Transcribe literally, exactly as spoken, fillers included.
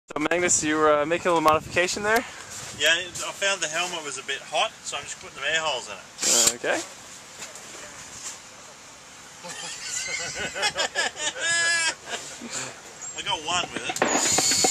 So Magnus, you were uh, making a little modification there? Yeah, I found the helmet was a bit hot, so I'm just putting some air holes in it. Okay. I got one with it.